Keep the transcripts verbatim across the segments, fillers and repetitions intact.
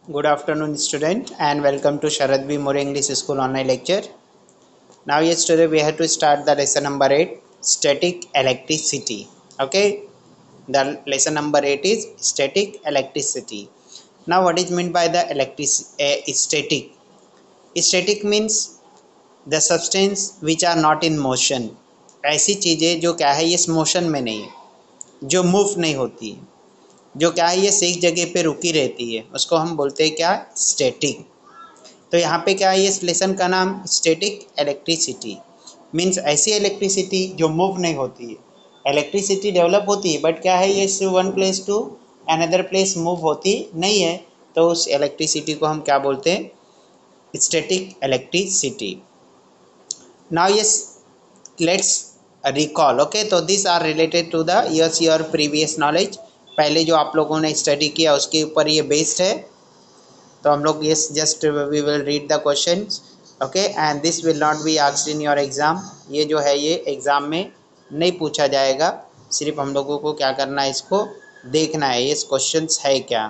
Good afternoon, student, and welcome to Sharad B. More English School online lecture. Now, yes, today we have to start the lesson number eight, static electricity. Okay, the lesson number eight is static electricity. Now, what is meant by the electric uh, static? Static means the substance which are not in motion. ऐसी चीजें जो क्या है, ये motion में नहीं है, जो मूव नहीं होती है, जो क्या है, ये एक जगह पे रुकी रहती है, उसको हम बोलते हैं क्या, स्टैटिक। तो यहाँ पे क्या है, इस लेसन का नाम स्टैटिक इलेक्ट्रिसिटी मीन्स ऐसी इलेक्ट्रिसिटी जो मूव नहीं होती है। इलेक्ट्रिसिटी डेवलप होती है बट क्या है, ये one place to another place move होती नहीं है, तो उस इलेक्ट्रिसिटी को हम क्या बोलते हैं, static electricity. Now yes let's recall. Okay, तो this are related to the yes your previous knowledge. पहले जो आप लोगों ने स्टडी किया उसके ऊपर ये बेस्ड है। तो हम लोग ये just we will read the question. Okay, and this will not be asked in your exam. ये जो है ये एग्ज़ाम में नहीं पूछा जाएगा, सिर्फ हम लोगों को क्या करना है, इसको देखना है ये क्वेश्चंस है क्या।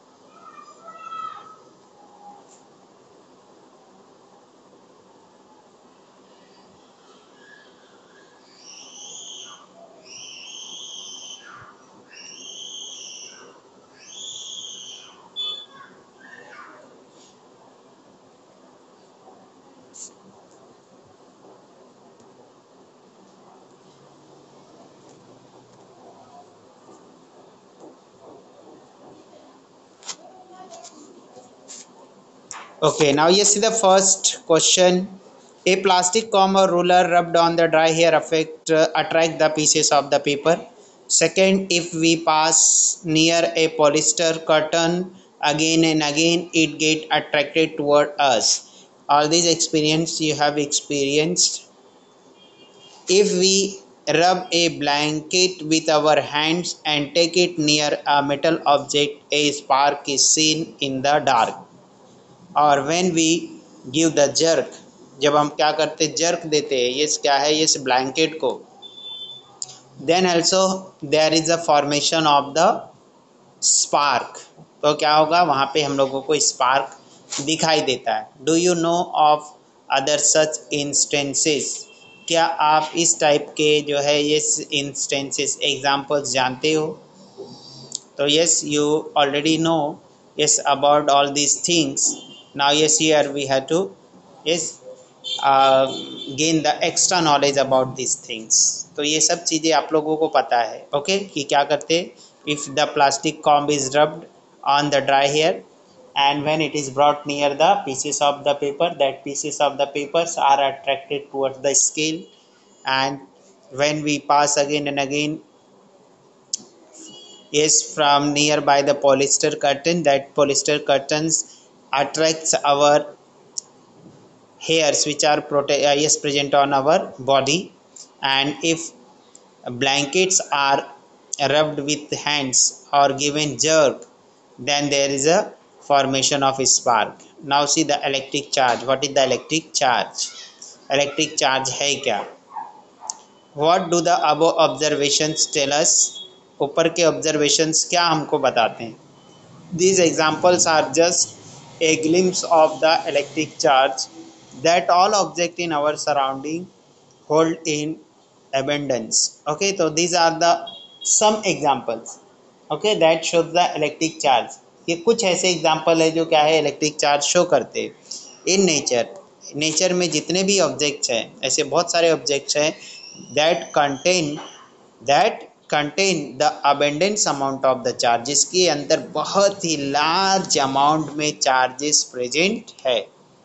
Okay, now you see the first question. A plastic comb or ruler rubbed on the dry hair affect uh, attract the pieces of the paper. Second, if we pass near a polyester curtain again and again, it get attracted toward us. All these experience you have experienced. If we rub a blanket with our hands and take it near a metal object, a spark is seen in the dark. और when we give the jerk, जब हम क्या करते jerk देते हैं ये क्या है, ये ब्लैंकेट को, then also there is a formation of the spark. तो क्या होगा, वहाँ पे हम लोगों को स्पार्क दिखाई देता है। Do you know of other such instances? क्या आप इस टाइप के जो है ये इंस्टेंसेस एग्जाम्पल्स जानते हो? तो yes, you already know yes about all these things. Now yes, here we have to yes uh, gain the extra knowledge about these things. तो ये सब चीज़ें आप लोगों को पता है ओके okay? कि क्या करते, if the plastic comb is rubbed on the dry hair and when it is brought near the pieces of the paper, that pieces of the papers are attracted towards the scale, and when we pass again and again is from nearby the polyester curtain, that polyester curtains attracts our hairs which are prote- uh, yes present on our body, and if blankets are rubbed with hands or given jerk, then there is a formation of a spark. Now see the electric charge. What is the electric charge? Electric charge है क्या? What do the above observations tell us? ऊपर के observations क्या हमको बताते हैं? These examples are just a glimpse of the electric charge that all objects in our surrounding hold in abundance. Okay, so these are the some examples okay that shows the electric charge. ये कुछ ऐसे example है जो क्या है, electric charge show करते हैं in nature. Nature में जितने भी ऑब्जेक्ट्स हैं, ऐसे बहुत सारे ऑब्जेक्ट्स हैं that contain that contain the abundance amount of the charges, के अंदर बहुत ही लार्ज अमाउंट में चार्जेस प्रेजेंट है।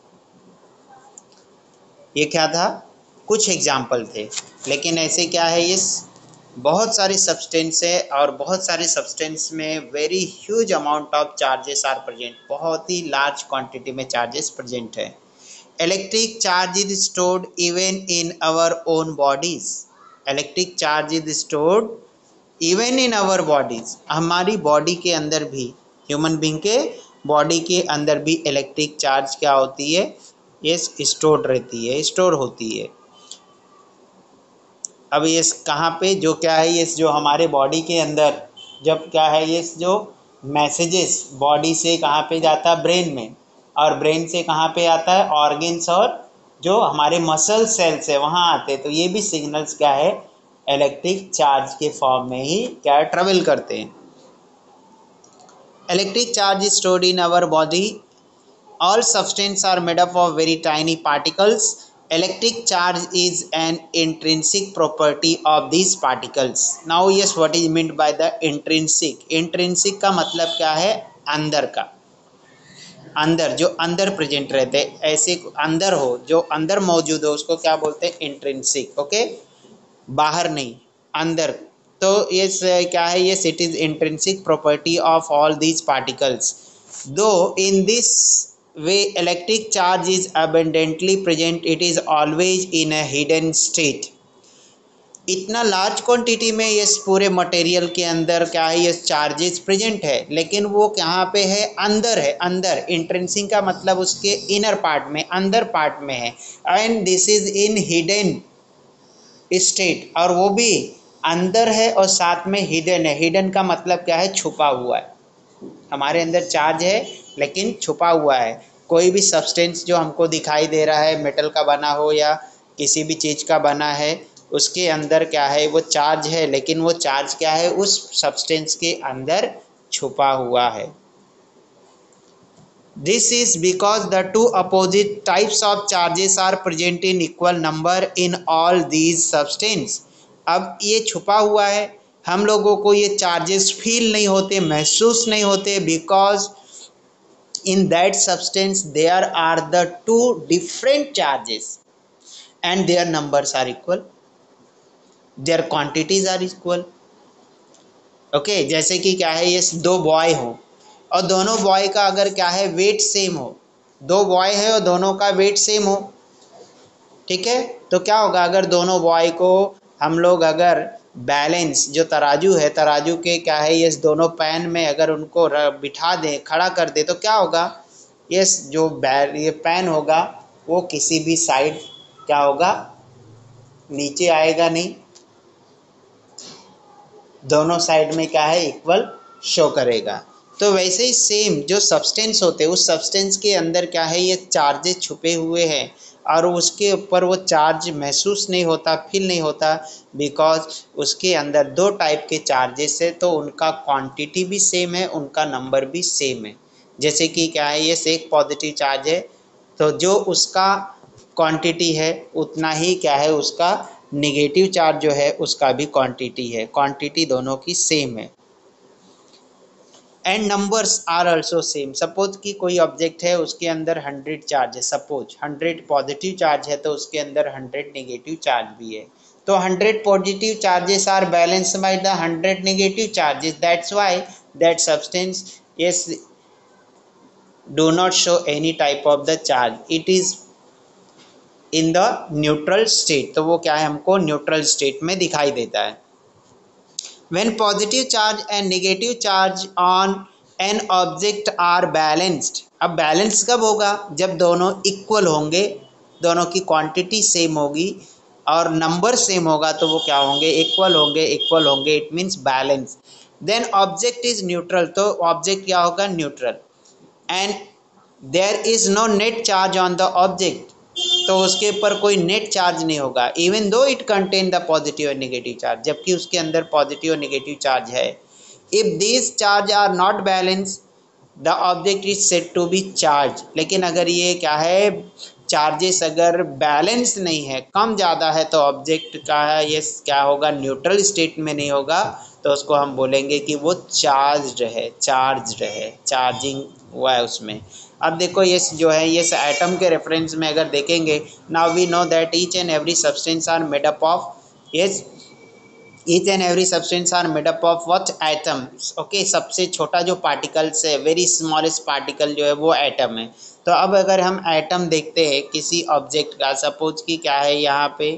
ये क्या था, कुछ एग्जाम्पल थे, लेकिन ऐसे क्या है, ये बहुत सारे सब्सटेंस है और बहुत सारे सब्सटेंस में very huge amount of charges are present, बहुत ही लार्ज क्वांटिटी में चार्जेस प्रेजेंट है। Electric charge is stored even in our own bodies. Electric charge is stored even in our bodies, हमारी बॉडी के अंदर भी, ह्यूमन बींग के body के अंदर भी इलेक्ट्रिक चार्ज क्या होती है, ये स्टोर्ड रहती है, स्टोर होती है। अब ये कहाँ पे, जो क्या है, ये जो हमारे बॉडी के अंदर जब क्या है, ये जो मैसेजेस बॉडी से कहाँ पे जाता है, ब्रेन में, और ब्रेन से कहाँ पे आता है, ऑर्गन्स और जो हमारे मसल सेल्स है वहाँ आते हैं। तो ये भी सिग्नल्स क्या है, इलेक्ट्रिक चार्ज के फॉर्म में ही क्या ट्रेवल करते हैं। Electric charge is stored in our body. All substances are made up of very tiny particles. Electric charge is an intrinsic property of these particles. Now yes, what is meant by the intrinsic? Intrinsic का मतलब क्या है, अंदर का, अंदर जो अंदर present रहते हैं, ऐसे अंदर हो, जो अंदर मौजूद हो उसको क्या बोलते हैं, इंट्रिंसिक। ओके, बाहर नहीं, अंदर। तो ये क्या है, ये it is intrinsic property of all these particles. Though in this way electric charge is abundantly present, it is always in a hidden state. इतना लार्ज क्वांटिटी में ये पूरे मटेरियल के अंदर क्या है, ये चार्जेस प्रेजेंट है, लेकिन वो कहाँ पे है, अंदर है, अंदर। इंट्रिंसिक का मतलब उसके इनर पार्ट में, अंदर पार्ट में है। And this is in hidden state, और वो भी अंदर है और साथ में हिडन है। हिडन का मतलब क्या है, छुपा हुआ है। हमारे अंदर चार्ज है लेकिन छुपा हुआ है। कोई भी सब्सटेंस जो हमको दिखाई दे रहा है, मेटल का बना हो या किसी भी चीज़ का बना है, उसके अंदर क्या है, वो चार्ज है, लेकिन वो चार्ज क्या है, उस सब्सटेंस के अंदर छुपा हुआ है। This is because the two opposite types of charges are present in equal number in all these substances. अब ये छुपा हुआ है, हम लोगों को ये चार्जेस फील नहीं होते, महसूस नहीं होते, because in that substance there are the two different charges and their numbers are equal, their quantities are equal. Okay okay, जैसे कि क्या है, ये दो बॉय हो और दोनों बॉय का अगर क्या है, वेट सेम हो, दो बॉय है और दोनों का वेट सेम हो, ठीक है, तो क्या होगा, अगर दोनों बॉय को हम लोग अगर बैलेंस, जो तराजू है, तराजू के क्या है, ये दोनों पैन में अगर उनको बिठा दें, खड़ा कर दे, तो क्या होगा, ये जो बैल ये पैन होगा वो किसी भी साइड क्या होगा, नीचे आएगा नहीं, दोनों साइड में क्या है, इक्वल शो करेगा। तो वैसे ही सेम जो सब्सटेंस होते हैं, उस सब्सटेंस के अंदर क्या है, ये चार्जेस छुपे हुए हैं और उसके ऊपर वो चार्ज महसूस नहीं होता, फील नहीं होता, बिकॉज उसके अंदर दो टाइप के चार्जेस है, तो उनका क्वांटिटी भी सेम है, उनका नंबर भी सेम है। जैसे कि क्या है, ये एक पॉजिटिव चार्ज है, तो जो उसका क्वांटिटी है उतना ही क्या है, उसका निगेटिव चार्ज जो है उसका भी क्वांटिटी है, क्वांटिटी दोनों की सेम है। And numbers are also same. Suppose कि कोई ऑब्जेक्ट है, उसके अंदर हंड्रेड चार्ज है, सपोज हंड्रेड पॉजिटिव चार्ज है, तो उसके अंदर हंड्रेड नेगेटिव चार्ज भी है। तो hundred positive charges are balance by the hundred negative charges, that's why that substance yes do not show any type of the charge, it is in the neutral state। तो वो क्या है, हमको neutral state में दिखाई देता है। When positive charge and negative charge on an object are balanced, अब बैलेंस कब होगा, जब दोनों इक्वल होंगे, दोनों की क्वांटिटी सेम होगी और नंबर सेम होगा, तो वो क्या होंगे, इक्वल होंगे, इक्वल होंगे, it means balance. Then object is neutral, तो ऑब्जेक्ट क्या होगा, neutral, and there is no net charge on the object, तो उसके ऊपर कोई नेट चार्ज नहीं होगा, even though it contain the positive और नेगेटिव चार्ज, जबकि उसके अंदर पॉजिटिव और नेगेटिव चार्ज है। If this charge are not balance the object is said to be charge, लेकिन अगर ये क्या है, चार्जेस अगर बैलेंस नहीं है, कम ज़्यादा है, तो ऑब्जेक्ट का है ये क्या होगा, न्यूट्रल स्टेट में नहीं होगा, तो उसको हम बोलेंगे कि वो चार्ज्ड है, चार्ज्ड है, चार्जिंग हुआ है उसमें। अब देखो ये जो है, ये एटम के रेफरेंस में अगर देखेंगे, now we know that each and every substance are made up of, yes each and every substance are made up of what, atoms. Okay, सबसे छोटा जो पार्टिकल्स है, वेरी स्मॉलेस्ट पार्टिकल जो है वो एटम है। तो अब अगर हम एटम देखते हैं किसी ऑब्जेक्ट का, सपोज कि क्या है, यहाँ पे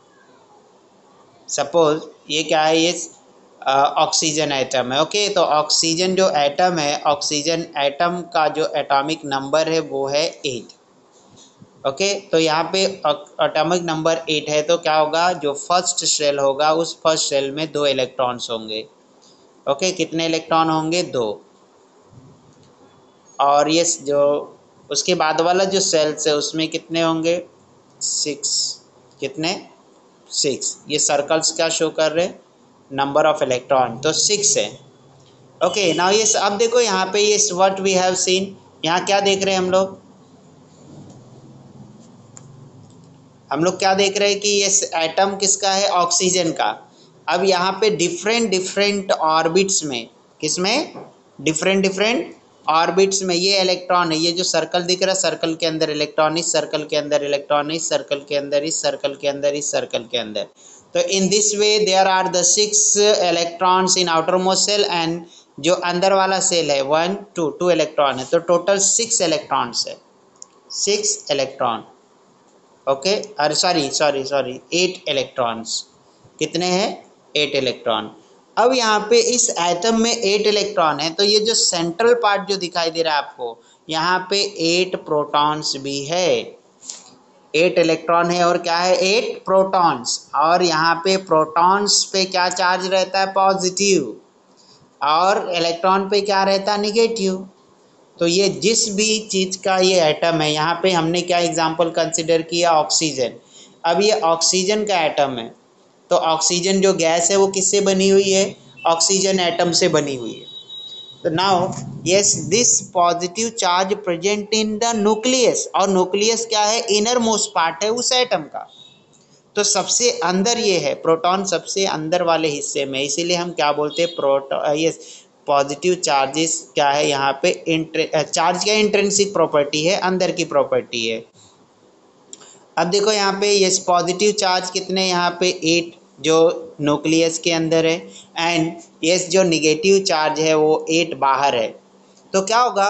सपोज ये क्या है, ये ऑक्सीजन एटम है। ओके, तो ऑक्सीजन जो एटम है, ऑक्सीजन एटम का जो एटॉमिक नंबर है वो है एट। ओके, तो यहाँ पे एटॉमिक नंबर एट है, तो क्या होगा, जो फर्स्ट शेल होगा, उस फर्स्ट शेल में दो इलेक्ट्रॉन्स होंगे। ओके, कितने इलेक्ट्रॉन होंगे, दो। और ये जो उसके बाद वाला जो सेल्स है उसमें कितने होंगे, सिक्स। कितने, सिक्स। ये सर्कल्स क्या शो कर रहे हैं, नंबर ऑफ इलेक्ट्रॉन, तो सिक्स है। ओके नाउ ये अब देखो यहाँ पे ये व्हाट वी हैव सीन, यहाँ क्या देख रहे हैं हम लोग हम लोग क्या देख रहे हैं कि ये एटम किसका है, ऑक्सीजन का। अब यहाँ पे डिफरेंट डिफरेंट ऑर्बिट्स में, किसमें, डिफरेंट डिफरेंट ऑर्बिट्स में ये इलेक्ट्रॉन है, ये जो सर्कल दिख रहा है, सर्कल के अंदर इलेक्ट्रॉन, इस सर्कल के अंदर इलेक्ट्रॉन, इस सर्कल के अंदर, इस सर्कल के अंदर, इस सर्कल के अंदर। तो in this way there are the six electrons in outer most shell, and जो अंदर वाला सेल है वन टू टू इलेक्ट्रॉन है, तो टोटल सिक्स इलेक्ट्रॉन्स है, सिक्स इलेक्ट्रॉन। ओके, अरे sorry sorry sorry eight electrons. कितने हैं, एट इलेक्ट्रॉन। अब यहाँ पे इस एटम में एट इलेक्ट्रॉन है, तो ये जो सेंट्रल पार्ट जो दिखाई दे रहा है आपको, यहाँ पे एट प्रोटॉन्स भी है, एट इलेक्ट्रॉन है और क्या है, एट प्रोटॉन्स। और यहाँ पे प्रोटॉन्स पे क्या चार्ज रहता है, पॉजिटिव, और इलेक्ट्रॉन पे क्या रहता है, निगेटिव। तो ये जिस भी चीज़ का ये एटम है, यहाँ पे हमने क्या एग्जांपल कंसिडर किया, ऑक्सीजन। अब ये ऑक्सीजन का एटम है, तो ऑक्सीजन जो गैस है वो किससे बनी हुई है, ऑक्सीजन एटम से बनी हुई है। तो now yes this positive charge present in the nucleus, और न्यूक्लियस क्या है, इनर मोस्ट पार्ट है उस एटम का। तो सबसे अंदर ये है, प्रोटॉन सबसे अंदर वाले हिस्से में, इसीलिए हम क्या बोलते हैं, प्रोटॉन, यस पॉजिटिव चार्जेस क्या है यहाँ पे, चार्ज का इंट्रिंसिक प्रॉपर्टी है, अंदर की प्रॉपर्टी है। अब देखो यहाँ पे यस पॉजिटिव चार्ज कितने, यहाँ पे एट जो न्यूक्लियस के अंदर है, एंड यस जो निगेटिव चार्ज है वो एट बाहर है। तो क्या होगा,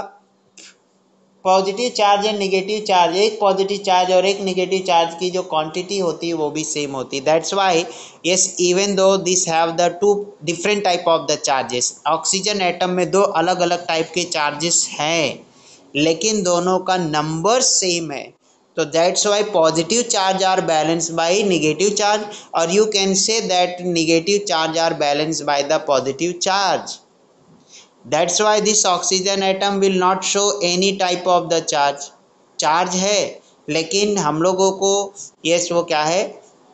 positive charge and negative charge, एक पॉजिटिव चार्ज और एक निगेटिव चार्ज की जो क्वांटिटी होती है वो भी सेम होती है। That's why yes even though this have the two different type of the charges, oxygen atom में दो अलग अलग टाइप के चार्जेस हैं, लेकिन दोनों का नंबर सेम है। तो that's why positive charge are balanced by negative charge, और you can say that negative charge are balanced by the positive charge. That's why this oxygen atom will not show any type of the charge. Charge है लेकिन हम लोगों को yes वो क्या है,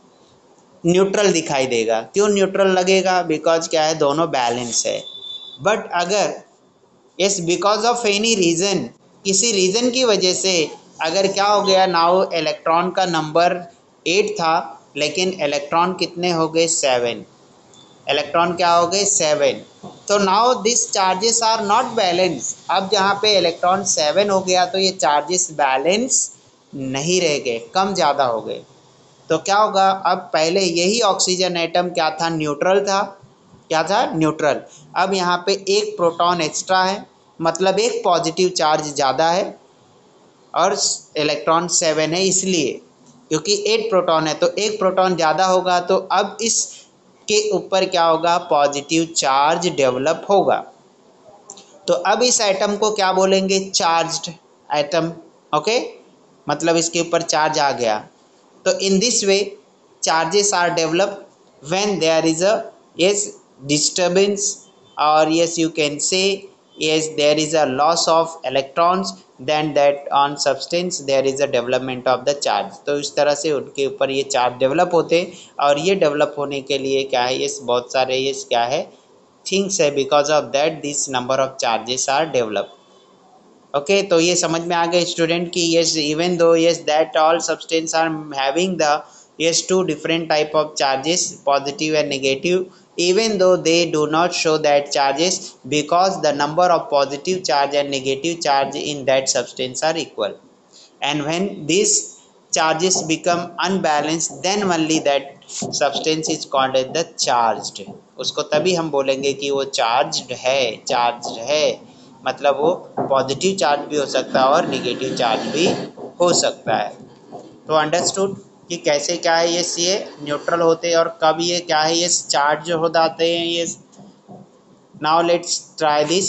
neutral दिखाई देगा। क्यों न्यूट्रल लगेगा, बिकॉज क्या है, दोनों बैलेंस है। बट अगर yes because of any reason, किसी रीज़न की वजह से अगर क्या हो गया, नाउ इलेक्ट्रॉन का नंबर एट था लेकिन इलेक्ट्रॉन कितने हो गए, सेवन, इलेक्ट्रॉन क्या हो गए, सेवन। तो now this charges are not balance. अब जहाँ पे इलेक्ट्रॉन सेवन हो गया तो ये चार्जेस बैलेंस नहीं रह गए, कम ज़्यादा हो गए। तो क्या होगा, अब पहले यही ऑक्सीजन एटम क्या था, न्यूट्रल था, क्या था, न्यूट्रल। अब यहाँ पे एक प्रोटॉन एक्स्ट्रा है, मतलब एक पॉजिटिव चार्ज ज़्यादा है, और इलेक्ट्रॉन सेवन है, इसलिए क्योंकि एट प्रोटॉन है तो एक प्रोटॉन ज़्यादा होगा, तो अब इस के ऊपर क्या होगा, पॉजिटिव चार्ज डेवलप होगा। तो अब इस एटम को क्या बोलेंगे, चार्ज्ड एटम। ओके, मतलब इसके ऊपर चार्ज आ गया। तो in this way charges are develop when there is a yes disturbance, और yes you can say yes there is a loss of electrons, then that on substance there is a development of the charge। तो इस तरह से उनके ऊपर ये charge develop होते, और ये डेवलप होने के लिए क्या है, ये बहुत सारे ये क्या है, थिंग्स है, because of that this number of charges are develop. Okay, तो ये समझ में आ गए स्टूडेंट की yes even though yes that all substance are having the yes two different type of charges, positive and negative, even though they do not show that charges, because the number of positive charge and negative charge in that substance are equal, and when these charges become unbalanced then only that substance is called as the charged। उसको तभी हम बोलेंगे कि वो charged है, charged है, मतलब वो पॉजिटिव चार्ज भी हो सकता है और निगेटिव चार्ज भी हो सकता है। तो अंडरस्टूड कि कैसे क्या है ये ये न्यूट्रल होते हैं और कब ये क्या है, ये चार्ज हो जाते हैं ये। Now let's try this,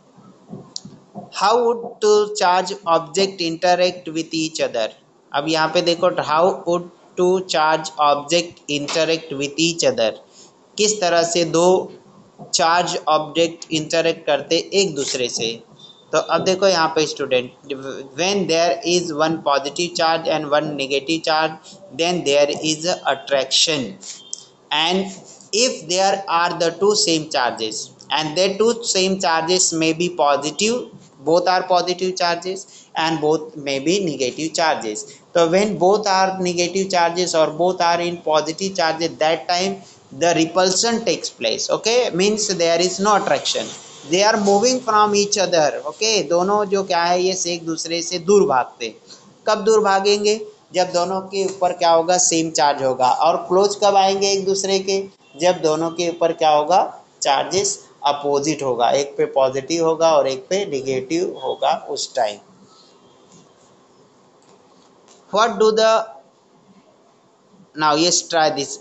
how would two charge object interact with each other. अब यहाँ पे देखो, how would two charge object interact with each other, किस तरह से दो चार्ज ऑब्जेक्ट इंटरेक्ट करते एक दूसरे से। तो अब देखो यहाँ पे student, when there is one positive charge and one negative charge then there is attraction, and if there are the two same charges and the two same charges may be positive, both are positive charges and both may be negative charges. So when both are negative charges or both are in positive charges, that time the repulsion takes place. Okay, means there is no attraction, they are moving from each other. Okay, दोनों जो क्या है ये एक दूसरे से दूर भागते। कब दूर भागेंगे? जब दोनों के ऊपर क्या होगा, सेम चार्ज होगा। और क्लोज कब आएंगे एक दूसरे के? जब दोनों के ऊपर क्या होगा, चार्जेस अपोजिट होगा, एक पे पॉजिटिव होगा और एक पे नेगेटिव होगा उस time. What do the now yes try this,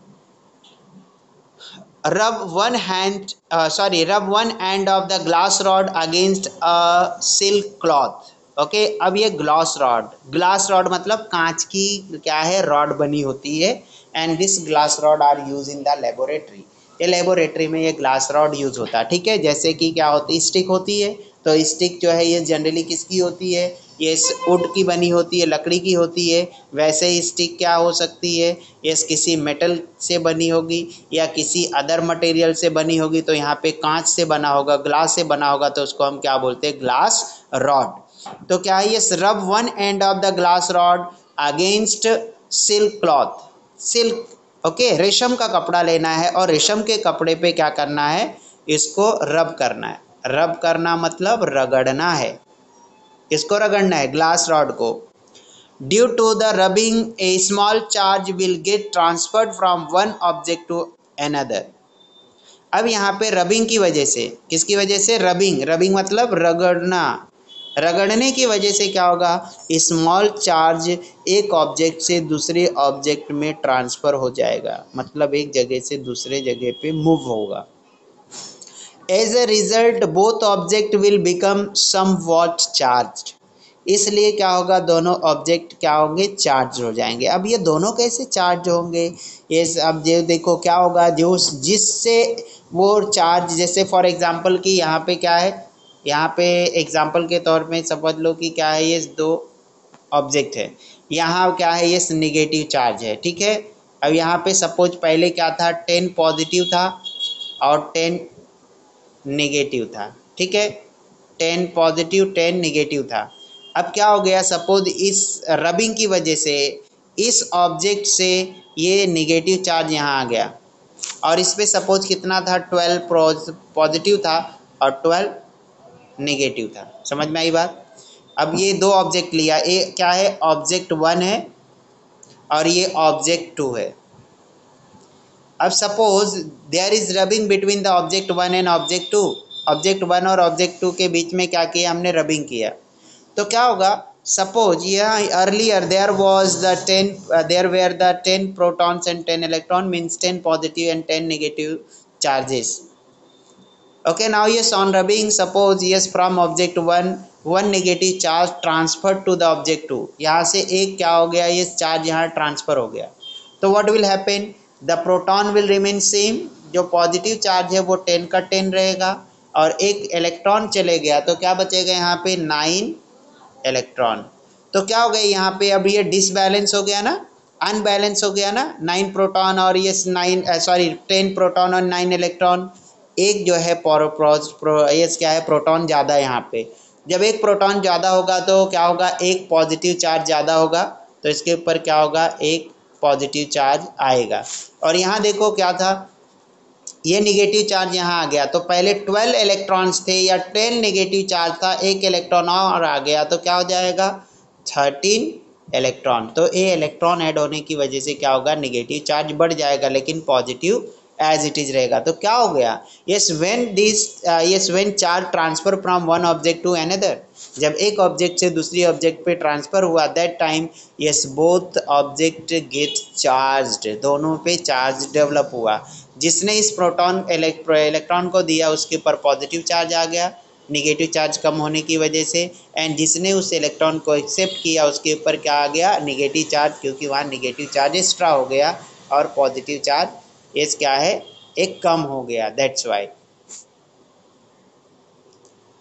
rub one hand uh, sorry rub one end of the glass rod against a silk cloth. Okay okay, अब ये ग्लास रॉड, ग्लास रॉड मतलब कांच की क्या है, rod बनी होती है। And this glass rod are use in the laboratory, ये लेबोरेटरी में ये ग्लास रॉड यूज होता है। ठीक है, जैसे कि क्या होती है, स्टिक होती है, तो स्टिक जो है ये जनरली किसकी होती है, ये वुड की बनी होती है, लकड़ी की होती है। वैसे ही स्टिक क्या हो सकती है, ये किसी मेटल से बनी होगी या किसी अदर मटेरियल से बनी होगी। तो यहाँ पे कांच से बना होगा, ग्लास से बना होगा, तो उसको हम क्या बोलते हैं, ग्लास रॉड। तो क्या है ये, rub one end of the glass rod against silk cloth, silk okay, रेशम का कपड़ा लेना है और रेशम के कपड़े पे क्या करना है, इसको रब करना है। रब करना मतलब रगड़ना है, इसको रगड़ना है ग्लास रॉड को। Due to the rubbing a small charge will get transferred from one object to another. अब यहाँ पे रबिंग की वजह से, किसकी वजह से, रबिंग, रबिंग मतलब रगड़ना, रगड़ने की वजह से क्या होगा, स्मॉल चार्ज एक ऑब्जेक्ट से दूसरे ऑब्जेक्ट में ट्रांसफ़र हो जाएगा, मतलब एक जगह से दूसरे जगह पे मूव होगा। As a result both object will become somewhat charged, इसलिए क्या होगा, दोनों ऑब्जेक्ट क्या होंगे, चार्ज हो जाएंगे। अब ये दोनों कैसे चार्ज होंगे, ये अब जो देखो क्या होगा, जो जिससे वो चार्ज, जैसे फॉर एग्जांपल कि यहाँ पे क्या है, यहाँ पे एग्जांपल के तौर पे समझ लो कि क्या है, ये दो ऑब्जेक्ट है, यहाँ क्या है, ये नेगेटिव चार्ज है। ठीक है, अब यहाँ पे सपोज पहले क्या था, टेन पॉजिटिव था और टेन नेगेटिव था। ठीक है, टेन पॉजिटिव टेन नेगेटिव था। अब क्या हो गया, सपोज इस रबिंग की वजह से इस ऑब्जेक्ट से ये नेगेटिव चार्ज यहाँ आ गया और इस पे सपोज कितना था, ट्वेल्व पॉजिटिव था और ट्वेल्व नेगेटिव था। समझ में आई बात? अब ये दो ऑब्जेक्ट लिया, ये क्या है, ऑब्जेक्ट वन है और ये ऑब्जेक्ट टू है। अब suppose there is rubbing between the object one and object two, object one और ऑब्जेक्ट टू के बीच में क्या किया हमने, रबिंग किया। तो क्या होगा, सपोज यहाँ earlier there was the ten there were the ten protons and ten electron, means ten positive and ten negative charges. Okay, now yes, on rubbing, suppose yes from object one one negative charge transferred to the object two, यहाँ से एक क्या हो गया, ये charge यहाँ transfer हो गया। तो what will happen, the proton will remain same, जो पॉजिटिव चार्ज है वो टेन का टेन रहेगा और एक इलेक्ट्रॉन चले गया, तो क्या बचेगा यहाँ पे, नाइन इलेक्ट्रॉन। तो क्या हो गया यहाँ पे, अब ये डिसबैलेंस हो गया ना, अनबैलेंस हो गया ना, नाइन प्रोटॉन और ये नाइन सॉरी टेन प्रोटॉन और नाइन इलेक्ट्रॉन। एक जो है प्रो, प्रो, ये क्या है, प्रोटॉन ज़्यादा है यहाँ पे। जब एक प्रोटॉन ज़्यादा होगा तो क्या होगा, एक पॉजिटिव चार्ज ज़्यादा होगा, तो इसके ऊपर क्या होगा, एक पॉजिटिव चार्ज आएगा। और यहाँ देखो क्या था, ये नेगेटिव चार्ज यहाँ आ गया, तो पहले ट्वेल्व इलेक्ट्रॉन्स थे या टेन नेगेटिव चार्ज था, एक इलेक्ट्रॉन और आ गया, तो क्या हो जाएगा, थर्टीन इलेक्ट्रॉन। तो ये इलेक्ट्रॉन ऐड होने की वजह से क्या होगा, नेगेटिव चार्ज बढ़ जाएगा लेकिन पॉजिटिव एज इट इज रहेगा। तो क्या हो गया, yes when this yes when charge transfer from one object to another, जब एक ऑब्जेक्ट से दूसरी ऑब्जेक्ट पे ट्रांसफर हुआ, that time yes both object get charged, दोनों पे चार्ज डेवलप हुआ। जिसने इस प्रोटॉन इलेक्ट्रॉन को दिया उसके ऊपर पॉजिटिव चार्ज आ गया नेगेटिव चार्ज कम होने की वजह से, एंड जिसने उस इलेक्ट्रॉन को एक्सेप्ट किया उसके ऊपर क्या आ गया, नेगेटिव चार्ज, क्योंकि वहाँ नेगेटिव चार्ज एक्स्ट्रा हो गया और पॉजिटिव चार्ज ये क्या है, एक कम हो गया, दैट्स वाई।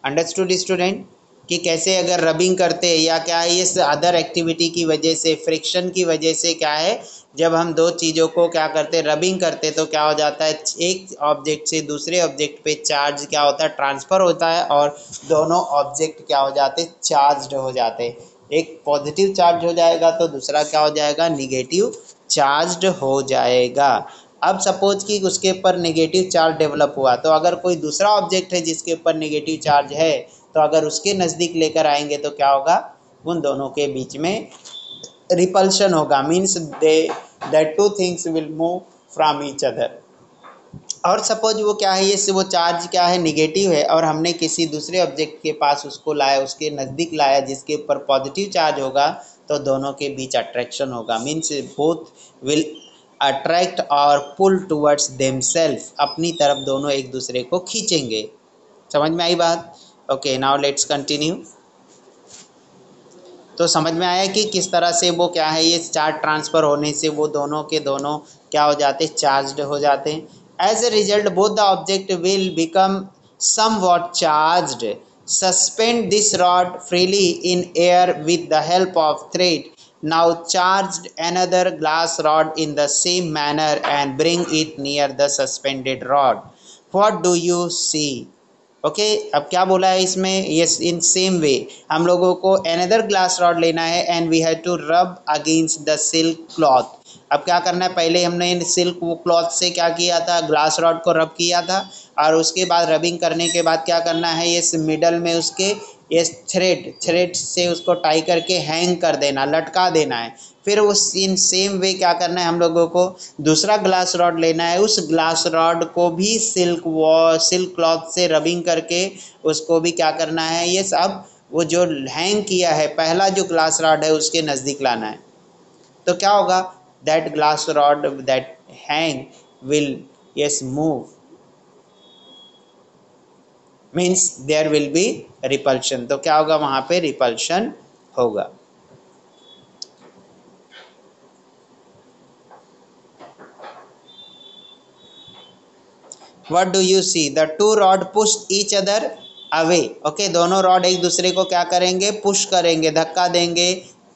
अंडरस्टूड स्टूडेंट, कि कैसे अगर रबिंग करते या क्या है इस अदर एक्टिविटी की वजह से, फ्रिक्शन की वजह से क्या है, जब हम दो चीज़ों को क्या करते रबिंग करते तो क्या हो जाता है, एक ऑब्जेक्ट से दूसरे ऑब्जेक्ट पे चार्ज क्या होता है, ट्रांसफ़र होता है और दोनों ऑब्जेक्ट क्या हो जाते, चार्ज्ड हो जाते। एक पॉजिटिव चार्ज हो जाएगा तो दूसरा क्या हो जाएगा, निगेटिव चार्ज्ड हो जाएगा। अब सपोज कि उसके ऊपर नेगेटिव चार्ज डेवलप हुआ, तो अगर कोई दूसरा ऑब्जेक्ट है जिसके ऊपर नेगेटिव चार्ज है, तो अगर उसके नज़दीक लेकर आएंगे तो क्या होगा, उन दोनों के बीच में रिपल्शन होगा, means they that two things will move from each other. और सपोज वो क्या है, ये वो चार्ज क्या है, निगेटिव है, और हमने किसी दूसरे ऑब्जेक्ट के पास उसको लाया, उसके नज़दीक लाया जिसके ऊपर पॉजिटिव चार्ज होगा, तो दोनों के बीच अट्रैक्शन होगा, मीन्स बोथ विल अट्रैक्ट और पुल टूवर्ड्स देमसेल्फ, अपनी तरफ दोनों एक दूसरे को खींचेंगे। समझ में आई बात? Okay, now let's continue. तो समझ में आया कि किस तरह से वो क्या है, ये चार्ज ट्रांसफ़र होने से वो दोनों के दोनों क्या हो जाते, चार्ज्ड हो जाते हैं। As a result both the object will become somewhat charged. Suspend this rod freely in air with the help of thread now charged another glass rod in the same manner and bring it near the suspended rod. What do you see? Okay okay, अब क्या बोला है इसमें, yes in same way हम लोगों को another glass rod लेना है and we have to rub against the silk cloth. अब क्या करना है, पहले हमने सिल्क वो क्लॉथ से क्या किया था, ग्लास रॉड को रब किया था, और उसके बाद रबिंग करने के बाद क्या करना है, ये मिडल में उसके ये थ्रेड थ्रेड से उसको टाई करके हैंग कर देना, लटका देना है। फिर उस इन सेम वे क्या करना है, हम लोगों को दूसरा ग्लास रॉड लेना है, उस ग्लास रॉड को भी सिल्क वॉ सिल्क क्लॉथ से रबिंग करके उसको भी क्या करना है, ये सब वो जो हैंग किया है पहला जो ग्लास रॉड है उसके नज़दीक लाना है। तो क्या होगा, that glass rod that hang will yes move, means there will be repulsion. तो क्या होगा, वहाँ पे रिपल्शन होगा। What do you see? The two rod push each other away. Okay, दोनों रॉड एक दूसरे को क्या करेंगे, पुश करेंगे, धक्का देंगे।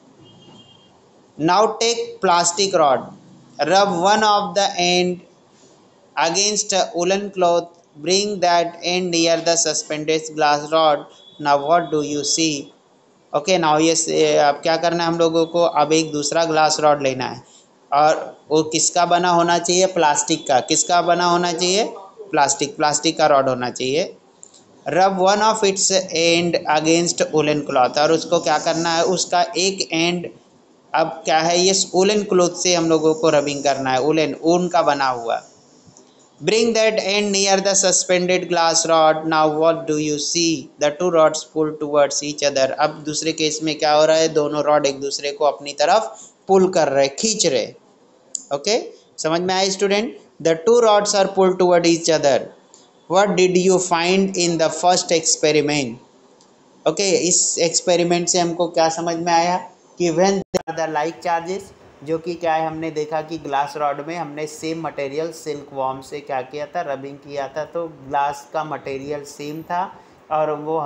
Now take plastic rod, rub one of the end against a woolen cloth, bring that end near the suspended glass rod. Now what do you see? Okay now ये अब क्या करना है हम लोगों को, अब एक दूसरा ग्लास रॉड लेना है, और वो किसका बना होना चाहिए, प्लास्टिक का। किसका बना होना चाहिए, प्लास्टिक प्लास्टिक का रॉड होना चाहिए। Rub one of its end against woollen cloth, और उसको क्या करना है, उसका एक एंड अब क्या है, ये वुलन क्लॉथ से हम लोगों को रबिंग करना है, वुलन ऊन का बना हुआ। Bring that end near the suspended glass rod. Now what do you see? The two rods pull towards each other. अब दूसरे केस में क्या हो रहा है, दोनों रॉड एक दूसरे को अपनी तरफ पुल कर रहे, खींच रहे। ओके, समझ में आया student? The two rods are pulled toward each other. What did you find in the first experiment? Okay okay, इस एक्सपेरिमेंट से हमको क्या समझ में आया कि when there are the like charges, जो कि क्या है, हमने देखा कि ग्लास रॉड में हमने सेम मटेरियल सिल्क वॉर्म से क्या किया था, रबिंग किया था, तो ग्लास का मटेरियल सेम था और वो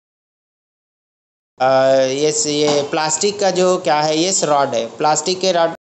यस ये प्लास्टिक का जो क्या है, ये रॉड है, प्लास्टिक के रॉड